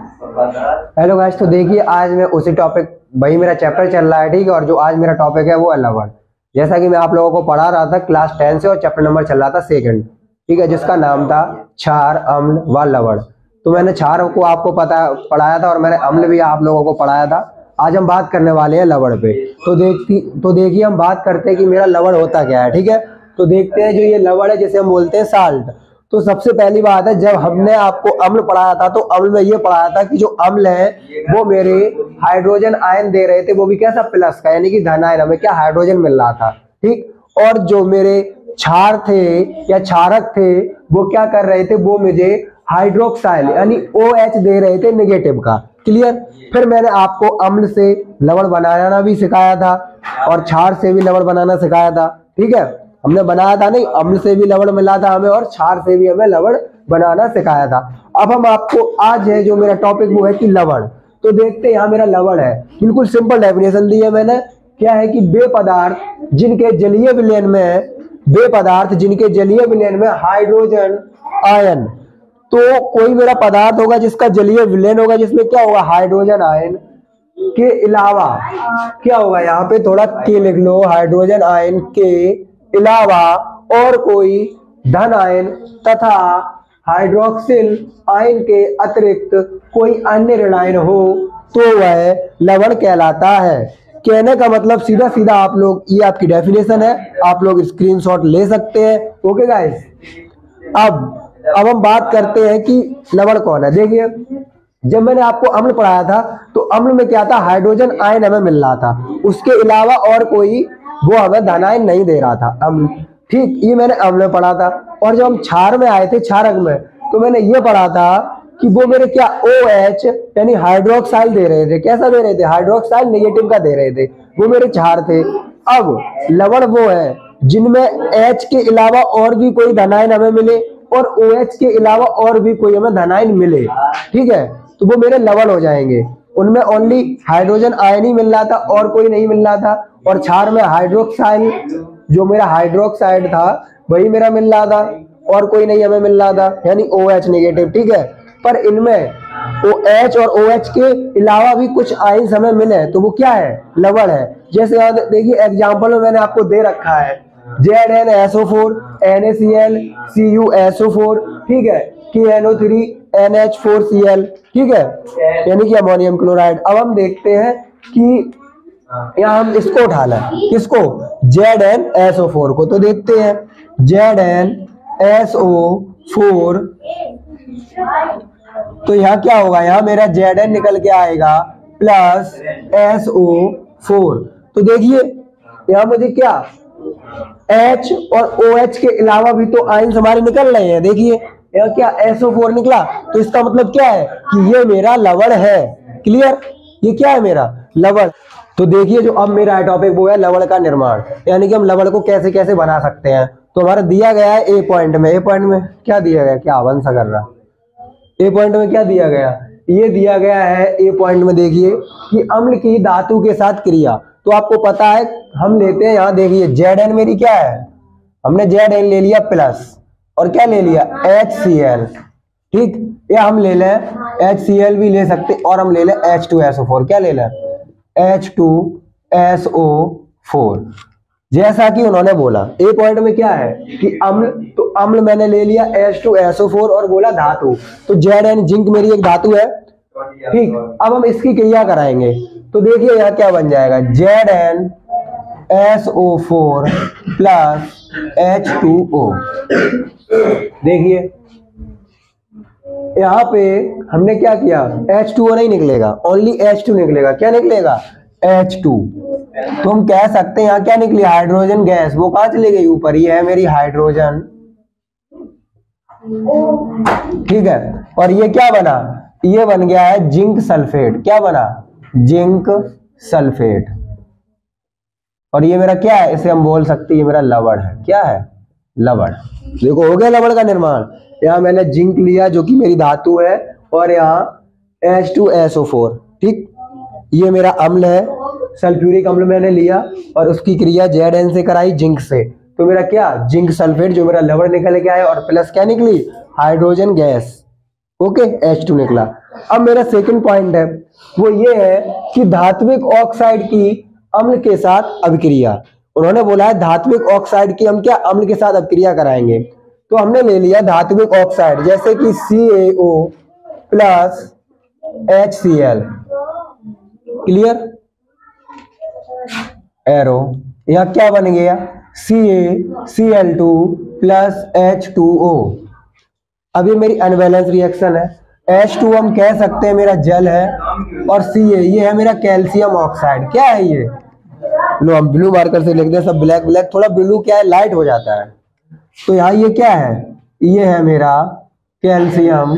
Hello guys, तो देखिए आज मैं उसी टॉपिक, वही मेरा चैप्टर चल रहा है, ठीक है। और जो आज मेरा टॉपिक है वो है लवण। जैसा कि मैं आप लोगों को पढ़ा रहा था क्लास 10 से, और चैप्टर नंबर चल रहा था सेकंड, ठीक है, जिसका नाम था क्षार, अम्ल व लवण। तो मैंने क्षार को आपको पढ़ाया था और मैंने अम्ल भी आप लोगों को पढ़ाया था। आज हम बात करने वाले हैं लवण पे। तो देखिए हम बात करते हैं कि मेरा लवण होता क्या है, ठीक है। तो देखते हैं, जो ये लवण है जिसे हम बोलते हैं साल्ट। तो सबसे पहली बात है, जब हमने आपको अम्ल पढ़ाया था तो अम्ल में ये पढ़ाया था कि जो अम्ल है वो मेरे हाइड्रोजन आयन दे रहे थे, वो भी कैसा, प्लस का, यानी कि धन आयन, हमें क्या हाइड्रोजन मिल रहा था, ठीक। और जो मेरे क्षार थे या क्षारक थे वो क्या कर रहे थे, वो मुझे हाइड्रोक्साइल यानी OH दे रहे थे नेगेटिव का। क्लियर। फिर मैंने आपको अम्ल से लवण बनाना भी सिखाया था और क्षार से भी लवण बनाना सिखाया था, ठीक है। हमने बनाया था नहीं, अम्ल से भी लवण मिला था हमें और क्षार से भी हमें लवण बनाना सिखाया था। अब हम आपको आज है जो मेरा टॉपिक वो है कि लवण। तो देखते हैं यहाँ मेरा लवण है, बिल्कुल सिंपल डेफिनेशन दी है मैंने। क्या है कि वे पदार्थ जिनके जलीय विलयन में हाइड्रोजन आयन, तो कोई मेरा पदार्थ होगा जिसका जलीय विलयन होगा जिसमें क्या होगा, हाइड्रोजन आयन के अलावा क्या होगा, यहाँ पे थोड़ा के लिख लो, हाइड्रोजन आयन के अलावा और कोई धन आयन तथा हाइड्रोक्सिल आयन के अतिरिक्त कोई अन्य ऋण आयन हो तो वह लवण कहलाता है। कहने का मतलब सीधा सीधा आप लोग, ये आपकी डेफिनेशन है, आप लोग स्क्रीनशॉट ले सकते हैं। ओके गाइस, अब हम बात करते हैं कि लवण कौन है। देखिए जब मैंने आपको अम्ल पढ़ाया था तो अम्ल में क्या था, हाइड्रोजन आयन हमें मिल रहा था, उसके अलावा और कोई वो हमें धन आयन नहीं दे रहा था अम्ल, ठीक। ये मैंने अम्ल में पढ़ा था। और जब हम क्षार में आए थे, क्षारक में, तो मैंने ये पढ़ा था कि वो मेरे क्या OH यानी हाइड्रोक्साइल दे रहे थे। कैसा दे रहे थे, हाइड्रोक्साइल नेगेटिव का दे रहे थे, वो मेरे क्षार थे। अब लवण वो है जिनमें H के अलावा और भी कोई धन आयन हमें मिले और OH के अलावा और भी कोई हमें धन आयन मिले, ठीक है, तो वो मेरे लवण हो जाएंगे। उनमें ओनली हाइड्रोजन आयन ही मिल रहा था और कोई नहीं मिल रहा था। और क्षार में हाइड्रोक्साइल, जो मेरा हाइड्रोक्साइड था वही मेरा मिल रहा था और कोई नहीं हमें मिल रहा था, यानी OH नेगेटिव, ठीक है। पर इनमें OH और OH के अलावा भी कुछ आयन्स हमें मिले तो वो क्या है, लवण है। जैसे देखिए एग्जांपल में मैंने आपको दे रखा है ZnSO4 NaCl CuSO4, ठीक है, KNO3 NH4Cl, ठीक है, यानी कि अमोनियम क्लोराइड। अब हम देखते हैं कि यहाँ हम इसको उठा लें, किसको, ZnSO4 को। तो देखते हैं ZnSO4, तो यहाँ क्या होगा, यहाँ मेरा Zn निकल के आएगा प्लस SO4। तो देखिए यहाँ मुझे क्या, H और OH के अलावा भी तो आयन्स हमारे निकल रहे हैं। देखिए यहाँ क्या SO4 निकला, तो इसका मतलब क्या है कि ये मेरा लवण है। क्लियर, ये क्या है, मेरा लवण। तो देखिए जो अब मेरा टॉपिक वो है लवण का निर्माण, यानी कि हम लवण को कैसे कैसे बना सकते हैं। तो हमारा दिया गया है ए पॉइंट में क्या दिया गया, क्या आवन सा कर रहा, ए पॉइंट में क्या दिया गया, ये दिया गया है ए पॉइंट में। देखिए कि अम्ल की धातु के साथ क्रिया, तो आपको पता है हम लेते हैं, यहाँ देखिए Zn मेरी क्या है, हमने Zn ले लिया प्लस और क्या ले लिया, HCl, ठीक। या हम ले लें HCl भी ले सकते और हम ले लें H2SO4, क्या ले लें, H2SO4, जैसा कि उन्होंने बोला। ए पॉइंट में क्या है कि अम्ल, तो अम्ल मैंने ले लिया H2SO4 और बोला धातु, तो Zn जिंक मेरी एक धातु है, ठीक। अब हम इसकी क्रिया कराएंगे तो देखिए यहाँ क्या बन जाएगा, ZnSO4 प्लस H2O। देखिए यहाँ पे हमने क्या किया, H2O नहीं निकलेगा, ओनली H2 निकलेगा। क्या निकलेगा, H2। तो हम कह सकते हैं यहाँ क्या निकली, हाइड्रोजन गैस, वो कहाँ चली गई, ऊपर। ये है मेरी हाइड्रोजन, ठीक है। और ये क्या बना, ये बन गया है जिंक सल्फेट। क्या बना, जिंक सल्फेट। और ये मेरा क्या है, इसे हम बोल सकते हैं ये मेरा लवण है। क्या है, लवण। देखो हो गया लवण का निर्माण। यहाँ मैंने जिंक लिया जो कि मेरी धातु है और यहाँ H2SO4, ठीक। ये मेरा अम्ल है, सल्फ्यूरिक अम्ल मैंने लिया और उसकी क्रिया Zn से कराई जिंक से, तो मेरा क्या, जिंक सल्फेट जो मेरा लवण निकल के आया और प्लस क्या निकली, हाइड्रोजन गैस। ओके, H2 निकला। अब मेरा सेकंड पॉइंट है वो ये है कि धात्विक ऑक्साइड की अम्ल के साथ अभिक्रिया। उन्होंने बोला है धात्विक ऑक्साइड की हम क्या अम्ल के साथ अभिक्रिया कराएंगे। तो हमने ले लिया धात्विक ऑक्साइड जैसे कि CaO plus HCl, clear, arrow. यह क्या बन गया CaCl2 प्लस H2O। अब ये मेरी अनबैलेंस रिएक्शन है। H2 हम कह सकते हैं मेरा जल है और Ca ये है मेरा कैल्शियम ऑक्साइड। क्या है ये, लो हम ब्लू मार्कर से लिखते हैं, सब ब्लैक ब्लैक, थोड़ा ब्लू क्या है लाइट हो जाता है। तो यहाँ ये क्या है, ये है मेरा कैल्शियम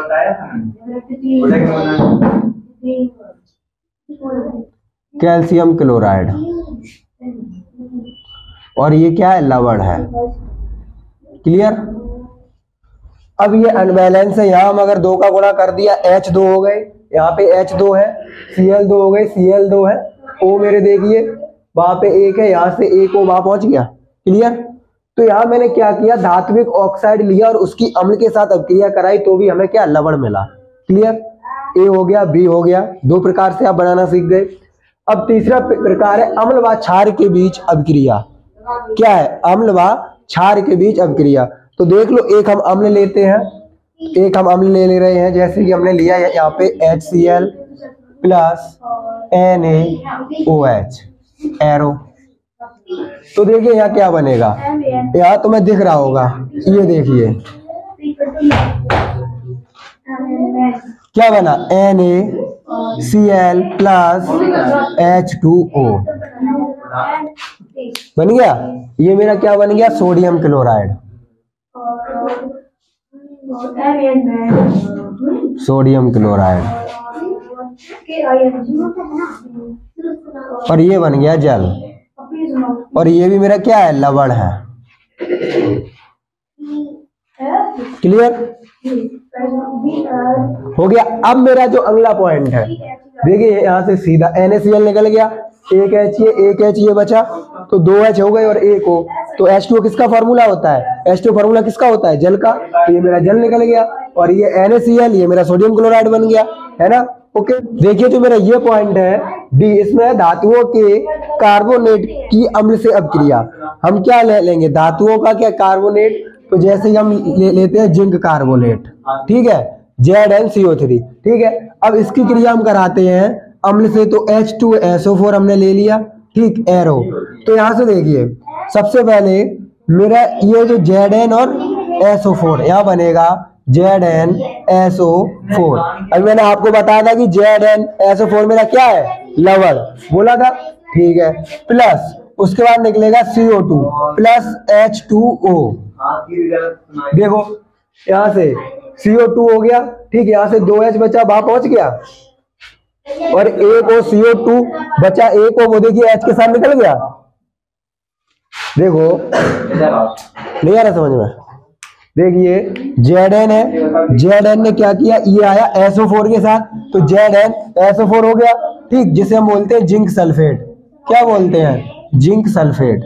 कैल्शियम क्लोराइड और ये क्या है लवण है, क्लियर। अब ये अनबैलेंस है, यहाँ हम अगर 2 का गुणा कर दिया H2 हो गए, यहाँ पे H2 है, Cl2 हो गए, Cl2 है, O मेरे देखिए वहां पे 1 है, यहाँ से 1 O वहां पहुंच गया, क्लियर। तो यहाँ मैंने क्या किया, धात्विक ऑक्साइड लिया और उसकी अम्ल के साथ अभिक्रिया कराई तो भी हमें क्या लवण मिला, क्लियर। A हो गया, B हो गया, 2 प्रकार से आप बनाना सीख गए। अब तीसरा प्रकार है अम्ल व क्षार के बीच अभिक्रिया। क्या है, अम्ल व क्षार के बीच अभिक्रिया। तो देख लो, एक हम अम्ल लेते हैं, एक हम अम्ल ले रहे हैं, जैसे कि हमने लिया है यहाँ पे HCl प्लस NaOH, एरो। तो देखिए यहाँ क्या बनेगा, यहाँ तुम्हें दिख रहा होगा, ये देखिए क्या बना, NaCl प्लस H2O बन गया। ये मेरा क्या बन गया, सोडियम क्लोराइड, सोडियम क्लोराइड, और ये बन गया जल, और ये भी मेरा क्या है लवण है, क्लियर हो गया। अब मेरा जो अगला पॉइंट है देखिए, यहाँ से सीधा NaCl निकल गया, एक H ये बचा, तो 2 H हो गए और 1 O। तो H2O किसका फॉर्मूला होता है, H2O फॉर्मूला किसका होता है, जल का। तो ये मेरा जल निकल गया और ये NaCl ये मेरा सोडियम क्लोराइड बन गया, है ना। ओके, देखिए जो मेरा ये पॉइंट है डी, इसमें धातुओं के कार्बोनेट की अम्ल से अभिक्रिया। हम क्या ले लेंगे, धातुओं का क्या कार्बोनेट, तो जैसे ही हम लेते हैं जिंक कार्बोनेट, ठीक है, ZnCO3, ठीक है। अब इसकी क्रिया हम कराते हैं अम्ल से, तो H2SO4 हमने ले लिया, ठीक, एरो। तो यहां से देखिए सबसे पहले मेरा ये जो Zn और SO4 यहाँ बनेगा ZnSO4। अभी मैंने आपको बताया था कि ZnSO4 मेरा क्या है, लवण बोला था, ठीक है। प्लस उसके बाद निकलेगा CO2 प्लस H2O। देखो यहाँ से CO2 हो गया, ठीक है, यहाँ से 2H बचा, वहां पहुंच गया, और एक O CO2 बचा, एक O वो देखिए H के साथ निकल गया। देखो नहीं आ रहा समझ में, देखिए Zn है, Zn ने क्या किया, ये आया SO4 के साथ, तो ZnSO4 हो गया, ठीक, जिसे हम बोलते हैं जिंक सल्फेट। क्या बोलते हैं, जिंक सल्फेट,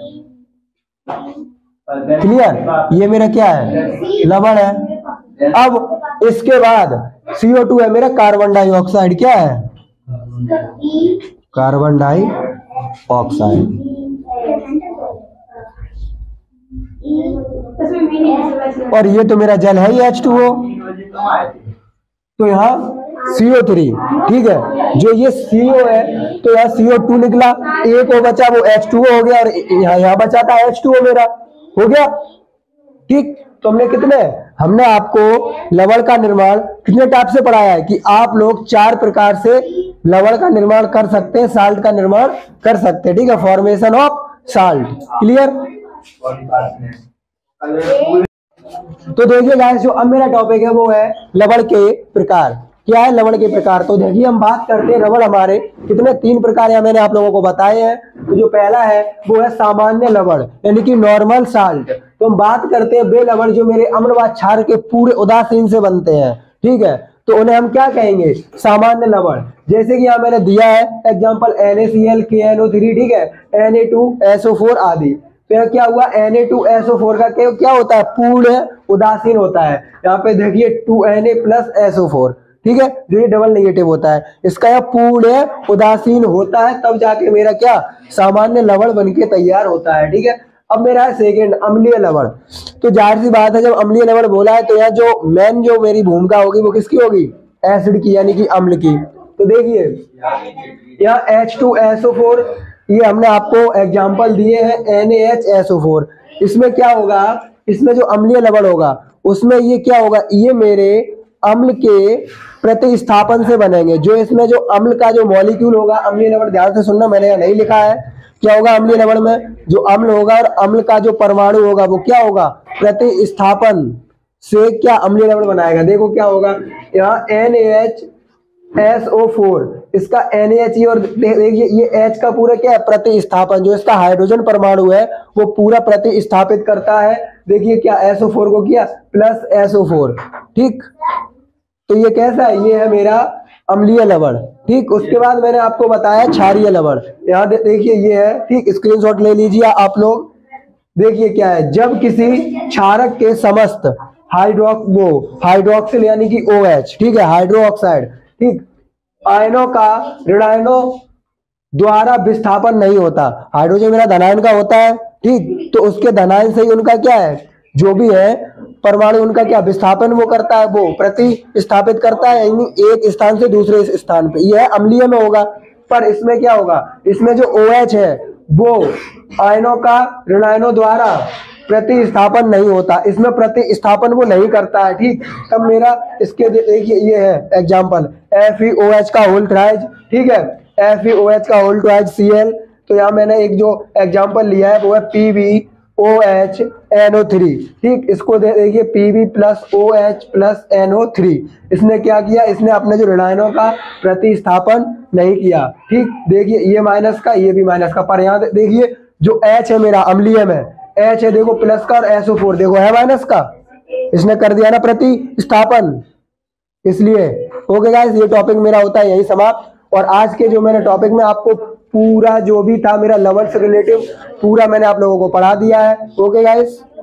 क्लियर। ये मेरा क्या है, लवण है। अब इसके बाद CO2 है मेरा कार्बन डाइऑक्साइड, क्या है, कार्बन डाइऑक्साइड, और ये तो मेरा जल है ही H2O। तो यहाँ CO3, ठीक है, जो ये CO है तो यहाँ CO2 निकला, एक O बचा वो H2O हो गया, और यहाँ बचा था H2O मेरा, हो गया, ठीक। तो हमने कितने, हमने आपको लवण का निर्माण कितने टाइप से पढ़ाया है कि आप लोग 4 प्रकार से लवण का निर्माण कर सकते हैं, साल्ट का निर्माण कर सकते हैं, ठीक है, फॉर्मेशन ऑफ साल्ट, क्लियर। तो देखिए गाइस, जो अब मेरा टॉपिक है वो है लवण के प्रकार। क्या है लवण के प्रकार, तो देखिए हम बात करते हैं लवण हमारे कितने 3 प्रकार है, मैंने आप लोगों को बताए हैं। तो जो पहला है वो है सामान्य लवण, यानी कि नॉर्मल साल्ट। तो हम बात करते हैं वे लवण जो मेरे अम्ल व क्षार के पूरे उदासीन से बनते हैं, ठीक है, तो उन्हें हम क्या कहेंगे, सामान्य लवण। जैसे कि यहाँ मैंने दिया है एग्जाम्पल NaCl, KNO3, ठीक है, Na2SO4 आदि। तो यहाँ क्या हुआ, Na2SO4 का क्या होता है, पूर्ण उदासीन होता है। यहाँ पे देखिए 2Na+SO4, ठीक है, जो ये डबल नेगेटिव होता है, इसका यह पूर्ण उदासीन होता है, तब जाके मेरा क्या सामान्य लवण बनके तैयार होता है। ठीक है, अब मेरा है सेकेंड अम्लीय लवण। तो जाहिर सी बात है, जब अम्लीय लवण बोला है तो यहाँ जो मेन जो मेरी भूमिका होगी वो किसकी होगी, एसिड की, यानी कि अम्ल की। तो देखिए यहाँ H2SO4, ये हमने आपको एग्जाम्पल दिए हैं NaHSO4। इसमें क्या होगा, इसमें जो अम्लीय लवण होगा उसमें ये क्या होगा, ये मेरे अम्ल के प्रतिस्थापन से बनेंगे। जो इसमें जो अम्ल का जो मॉलिक्यूल होगा, अम्लीय लवण ध्यान से सुनना, मैंने यहाँ नहीं लिखा है, क्या होगा अम्लीय लवण में जो अम्ल होगा और अम्ल का जो परमाणु होगा वो क्या होगा, प्रतिस्थापन से क्या अम्लीय लवण बनाएगा। देखो क्या होगा, यहाँ NaHSO4, इसका NaH, और देखिए ये H का पूरा क्या है, प्रतिस्थापन, जो इसका हाइड्रोजन परमाणु है वो पूरा प्रतिस्थापित करता है। देखिए क्या SO4 को किया प्लस SO4, ठीक। तो ये कैसा है, ये है मेरा अम्लीय लवण। ठीक, उसके बाद मैंने आपको बताया क्षारीय लवण। यहाँ देखिए ये है, ठीक, स्क्रीनशॉट ले लीजिए आप लोग। देखिए क्या है, जब किसी क्षारक के समस्त हाइड्रोक्सिल यानी कि OH, ठीक है, हाइड्रोक्साइड, ठीक, आयनों का ऋणायनों द्वारा विस्थापन नहीं होता। हाइड्रोजन मेरा धनायन का होता है, ठीक, तो उसके धनायन से ही उनका क्या है, जो भी है परमाणु, उनका क्या विस्थापन वो करता है, वो प्रतिस्थापित करता है, यानी एक स्थान से दूसरे स्थान पे। यह अम्लीय में होगा। पर इसमें क्या होगा, इसमें जो OH है वो आयनों का ऋणायनों द्वारा प्रतिस्थापन नहीं होता, इसमें प्रतिस्थापन वो नहीं करता है। ठीक, तब मेरा इसके देखिए ये है एग्जांपल FeOH का होल ट्राइज, ठीक है, FeOH का होल ट्राइज Cl। तो यहाँ मैंने एक जो एग्जांपल लिया है वो है PbOH NO3, ठीक, इसको देखिए Pb+OH+NO3। इसने क्या किया, इसने अपने जो ऋणायनों का प्रतिस्थापन नहीं किया। ठीक, देखिए ये माइनस का, ये भी माइनस का, पर यहाँ देखिए जो H है मेरा अम्लीय में, H है देखो प्लस का, और SO4 देखो है माइनस का, इसने कर दिया ना प्रतिस्थापन, इसलिए। ओके गाइस, ये टॉपिक मेरा होता है यही समाप्त। और आज के जो मैंने टॉपिक में आपको पूरा जो भी था मेरा लवण से रिलेटिव पूरा मैंने आप लोगों को पढ़ा दिया है। Okay guys.